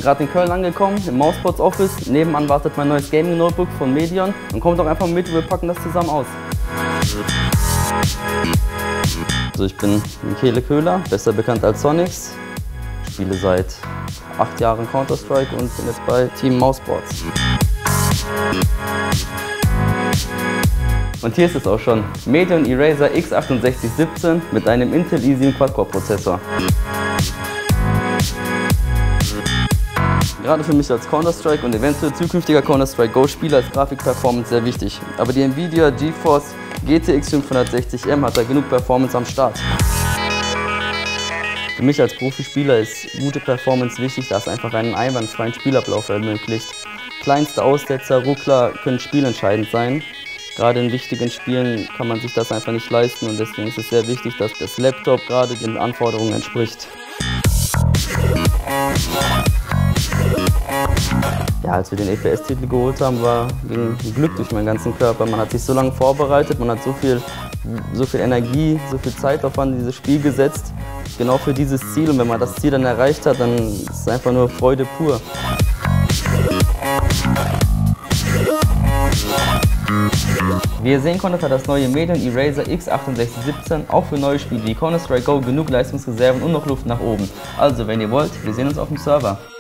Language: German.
gerade in Köln angekommen, im Mousepods Office. Nebenan wartet mein neues Gaming Notebook von Medion. Und kommt doch einfach mit, wir packen das zusammen aus. Also ich bin Michele Köhler, besser bekannt als Sonix. Spiele seit 8 Jahren Counter-Strike und bin jetzt bei Team Mousepods. Und hier ist es auch schon, Medion Eraser X6817 mit einem Intel i7 Quad-Core Prozessor. Gerade für mich als Counter-Strike und eventuell zukünftiger Counter-Strike Go Spieler ist Grafikperformance sehr wichtig. Aber die Nvidia GeForce GTX 560M hat da genug Performance am Start. Für mich als Profispieler ist gute Performance wichtig, da es einfach einen einwandfreien Spielablauf ermöglicht. Kleinste Aussetzer, Ruckler können spielentscheidend sein. Gerade in wichtigen Spielen kann man sich das einfach nicht leisten und deswegen ist es sehr wichtig, dass das Laptop gerade den Anforderungen entspricht. Ja, als wir den EPS-Titel geholt haben, ging Glück durch meinen ganzen Körper. Man hat sich so lange vorbereitet, man hat so viel Energie, so viel Zeitaufwand in dieses Spiel gesetzt, genau für dieses Ziel. Und wenn man das Ziel dann erreicht hat, dann ist es einfach nur Freude pur. Wie ihr sehen konntet, hat das neue Medion Eraser X6817 auch für neue Spiele wie Counter-Strike Go genug Leistungsreserven und noch Luft nach oben. Also, wenn ihr wollt, wir sehen uns auf dem Server.